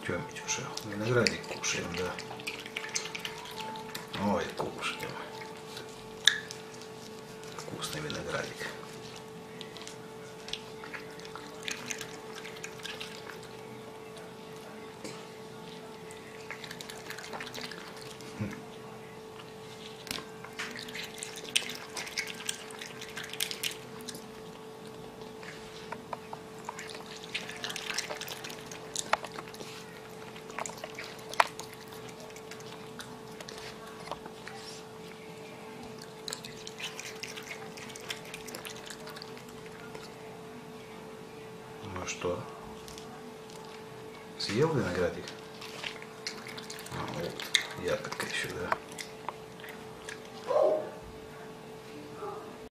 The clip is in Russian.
Артемич уже. Виноградик кушаем, да. Ой, кушаем. Вкусный виноградик. Ну что, съел виноградик? А, вот, ягодка еще, да.